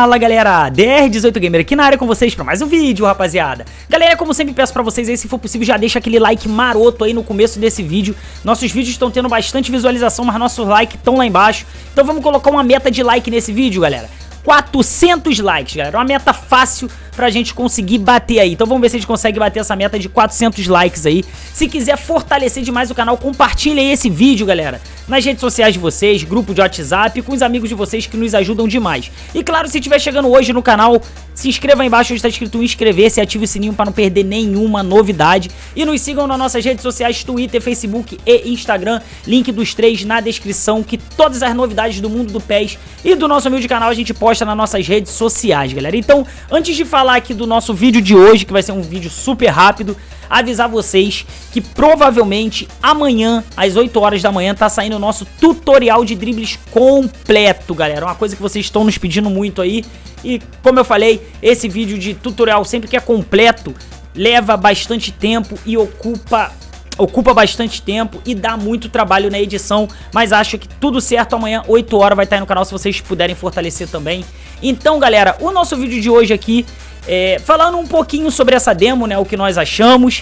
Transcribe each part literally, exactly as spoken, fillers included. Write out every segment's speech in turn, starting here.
Fala galera, D R dezoito Gamer aqui na área com vocês para mais um vídeo, rapaziada. Galera, como sempre peço pra vocês aí, se for possível já deixa aquele like maroto aí no começo desse vídeo. Nossos vídeos estão tendo bastante visualização, mas nossos likes estão lá embaixo. Então vamos colocar uma meta de like nesse vídeo, galera. quatrocentos likes, galera, uma meta fácil pra gente conseguir bater aí. Então vamos ver se a gente consegue bater essa meta de quatrocentos likes aí. Se quiser fortalecer demais o canal, compartilhe aí esse vídeo, galera, nas redes sociais de vocês, grupo de WhatsApp, com os amigos de vocês que nos ajudam demais. E claro, se estiver chegando hoje no canal, se inscreva aí embaixo onde está escrito inscrever-se, ative o sininho para não perder nenhuma novidade. E nos sigam nas nossas redes sociais, Twitter, Facebook e Instagram, link dos três na descrição, que todas as novidades do mundo do P E S e do nosso humilde canal a gente posta nas nossas redes sociais, galera. Então, antes de falar aqui do nosso vídeo de hoje, que vai ser um vídeo super rápido, avisar vocês que provavelmente amanhã, às oito horas da manhã, tá saindo o nosso tutorial de dribles completo, galera. Uma coisa que vocês estão nos pedindo muito aí. E como eu falei, esse vídeo de tutorial, sempre que é completo, leva bastante tempo e ocupa... Ocupa bastante tempo e dá muito trabalho na edição, mas acho que tudo certo, amanhã, oito horas, vai estar aí no canal se vocês puderem fortalecer também. Então, galera, o nosso vídeo de hoje aqui, é, falando um pouquinho sobre essa demo, né, o que nós achamos,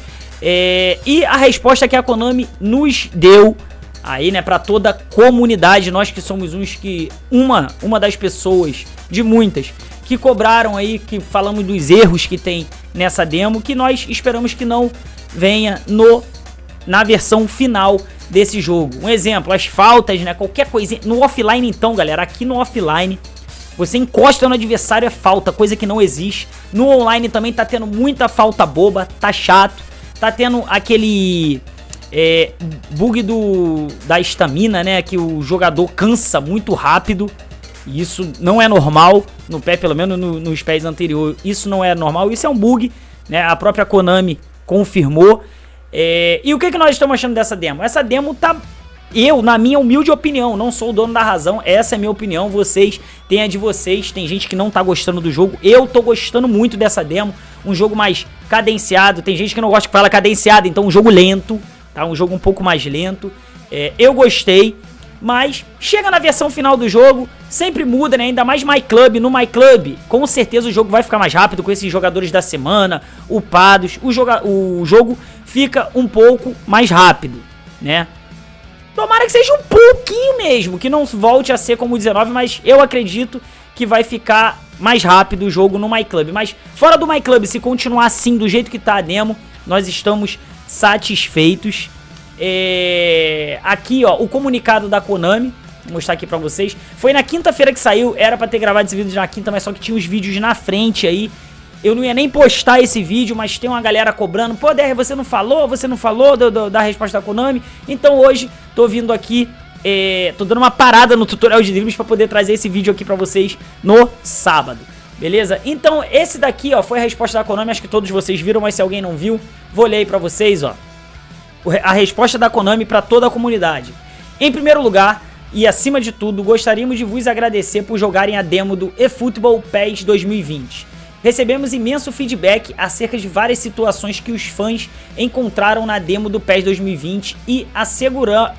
é, e a resposta que a Konami nos deu aí, né, pra toda a comunidade, nós que somos uns que, uma, uma das pessoas, de muitas, que cobraram aí, que falamos dos erros que tem nessa demo, que nós esperamos que não venha no... na versão final desse jogo. Um exemplo, as faltas, né, qualquer coisinha, no offline então, galera, aqui no offline, você encosta no adversário é falta, coisa que não existe. No online também tá tendo muita falta boba, tá chato, tá tendo aquele é, bug do, da estamina, né, que o jogador cansa muito rápido, e isso não é normal, no pé, pelo menos no, nos pés anteriores, isso não é normal, isso é um bug, né, a própria Konami confirmou. É, e o que, que nós estamos achando dessa demo? Essa demo tá... Eu, na minha humilde opinião, não sou o dono da razão, essa é a minha opinião, vocês têm a de vocês, tem gente que não tá gostando do jogo, eu tô gostando muito dessa demo, um jogo mais cadenciado, tem gente que não gosta que fala cadenciado, então um jogo lento, tá? Um jogo um pouco mais lento, é, eu gostei, mas chega na versão final do jogo, sempre muda, né? Ainda mais My Club, no My Club, com certeza o jogo vai ficar mais rápido com esses jogadores da semana, upados, o, joga o jogo fica um pouco mais rápido, né? Tomara que seja um pouquinho mesmo, que não volte a ser como o dezenove, mas eu acredito que vai ficar mais rápido o jogo no My Club. Mas fora do My Club, se continuar assim, do jeito que tá a demo, nós estamos satisfeitos. É... Aqui, ó, o comunicado da Konami, vou mostrar aqui pra vocês. Foi na quinta-feira que saiu, era pra ter gravado esse vídeo na quinta, mas só que tinha os vídeos na frente aí. Eu não ia nem postar esse vídeo, mas tem uma galera cobrando. Pô, D R, você não falou? Você não falou do, do, da resposta da Konami? Então hoje tô vindo aqui, é, tô dando uma parada no tutorial de dribles pra poder trazer esse vídeo aqui pra vocês no sábado. Beleza? Então esse daqui, ó, foi a resposta da Konami. Acho que todos vocês viram, mas se alguém não viu, vou ler aí pra vocês, ó. A resposta da Konami pra toda a comunidade. Em primeiro lugar, e acima de tudo, gostaríamos de vos agradecer por jogarem a demo do eFootball P E S dois mil e vinte. Recebemos imenso feedback acerca de várias situações que os fãs encontraram na demo do P E S dois mil e vinte e assegura,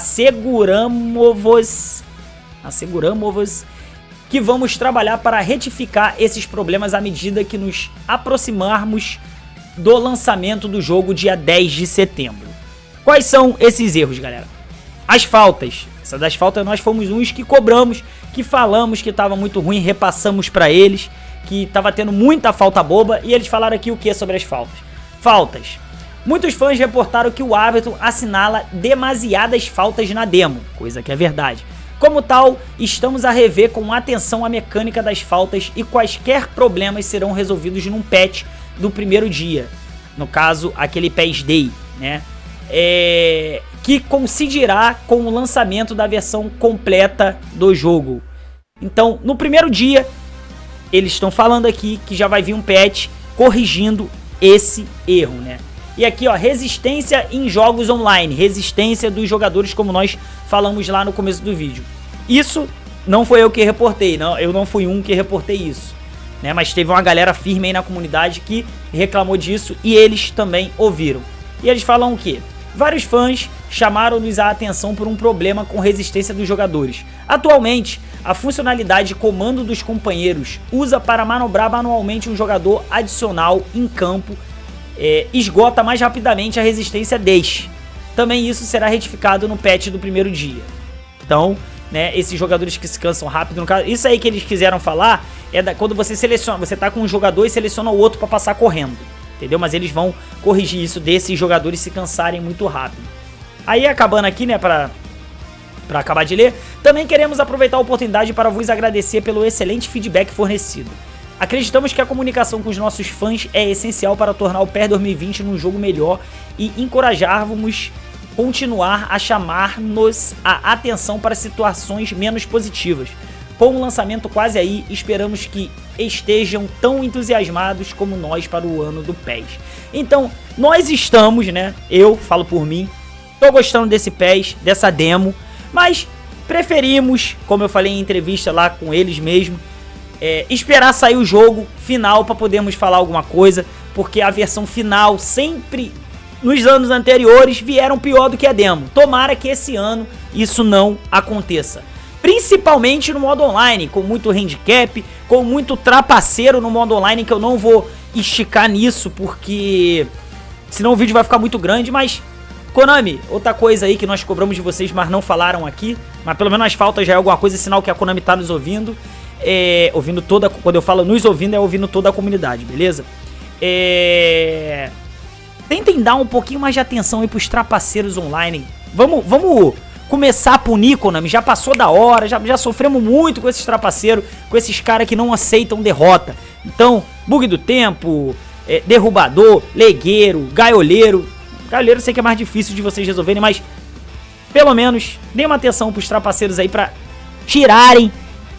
asseguramos, asseguramos que vamos trabalhar para retificar esses problemas à medida que nos aproximarmos do lançamento do jogo dia dez de setembro. Quais são esses erros, galera? As faltas. Essa das faltas nós fomos uns que cobramos, que falamos que estava muito ruim, repassamos para eles, que tava tendo muita falta boba, e eles falaram aqui o que sobre as faltas. Faltas. Muitos fãs reportaram que o árbitro assinala demasiadas faltas na demo, coisa que é verdade. Como tal, estamos a rever com atenção a mecânica das faltas e quaisquer problemas serão resolvidos num patch do primeiro dia. No caso, aquele P E S Day, né? É... que coincidirá com o lançamento da versão completa do jogo. Então, no primeiro dia, eles estão falando aqui que já vai vir um patch corrigindo esse erro, né? E aqui, ó, resistência em jogos online, resistência dos jogadores, como nós falamos lá no começo do vídeo. Isso não foi eu que reportei, não, eu não fui um que reportei isso, né? Mas teve uma galera firme aí na comunidade que reclamou disso e eles também ouviram. E eles falam o quê? vários fãs chamaram-nos a atenção por um problema com resistência dos jogadores. Atualmente, a funcionalidade comando dos companheiros usa para manobrar manualmente um jogador adicional em campo, é, esgota mais rapidamente a resistência deste. Também isso será retificado no patch do primeiro dia. Então, né, esses jogadores que se cansam rápido, no caso, isso aí que eles quiseram falar é da, quando você seleciona, você tá com um jogador e seleciona o outro para passar correndo, entendeu? Mas eles vão corrigir isso desses jogadores se cansarem muito rápido. Aí acabando aqui, né, para para acabar de ler, também queremos aproveitar a oportunidade para vos agradecer pelo excelente feedback fornecido. Acreditamos que a comunicação com os nossos fãs é essencial para tornar o P E S dois mil e vinte num jogo melhor e encorajar-vos continuar a chamar-nos a atenção para situações menos positivas. Com o lançamento quase aí, esperamos que estejam tão entusiasmados como nós para o ano do P E S. Então, nós estamos, né, eu falo por mim, tô gostando desse P E S, dessa demo, mas preferimos, como eu falei em entrevista lá com eles mesmo, é, esperar sair o jogo final para podermos falar alguma coisa, porque a versão final sempre, nos anos anteriores, vieram pior do que a demo. Tomara que esse ano isso não aconteça. Principalmente no modo online, com muito handicap, com muito trapaceiro no modo online, que eu não vou esticar nisso, porque senão o vídeo vai ficar muito grande, mas... Konami, outra coisa aí que nós cobramos de vocês, mas não falaram aqui, mas pelo menos as faltas já é alguma coisa, sinal que a Konami tá nos ouvindo, é, ouvindo toda, quando eu falo nos ouvindo, é ouvindo toda a comunidade, beleza? É... Tentem dar um pouquinho mais de atenção aí pros trapaceiros online, vamos, vamos começar a punir, Konami, já passou da hora, já, já sofremos muito com esses trapaceiros, com esses caras que não aceitam derrota, então, bug do tempo, é, derrubador, legueiro, gaioleiro. Galera, eu sei que é mais difícil de vocês resolverem, mas pelo menos dê uma atenção pros trapaceiros aí pra tirarem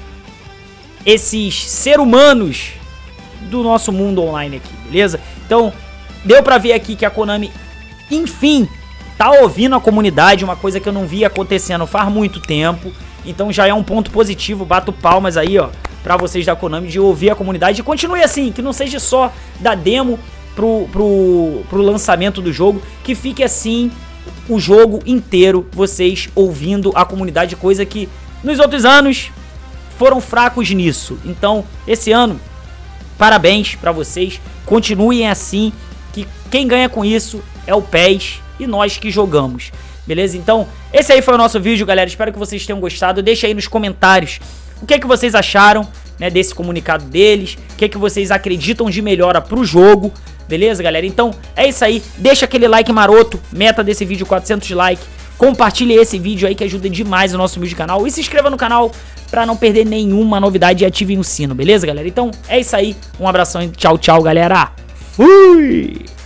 esses seres humanos do nosso mundo online aqui, beleza? Então, deu pra ver aqui que a Konami, enfim, tá ouvindo a comunidade, uma coisa que eu não vi acontecendo faz muito tempo. Então já é um ponto positivo, bato palmas aí, ó, pra vocês da Konami de ouvir a comunidade. E continue assim, que não seja só da demo Pro, pro, pro lançamento do jogo, que fique assim o jogo inteiro, vocês ouvindo a comunidade, coisa que nos outros anos foram fracos nisso. Então, esse ano, parabéns pra vocês, continuem assim, que quem ganha com isso é o P E S e nós que jogamos, beleza? Então, esse aí foi o nosso vídeo, galera, espero que vocês tenham gostado, deixa aí nos comentários o que é que vocês acharam, né, desse comunicado deles, o que é que vocês acreditam de melhora pro jogo. Beleza, galera? Então, é isso aí. Deixa aquele like maroto. Meta desse vídeo, quatrocentos likes. Compartilhe esse vídeo aí que ajuda demais o nosso vídeo canal. E se inscreva no canal pra não perder nenhuma novidade e ativem o sino, beleza, galera? Então, é isso aí. Um abração e tchau, tchau, galera. Fui!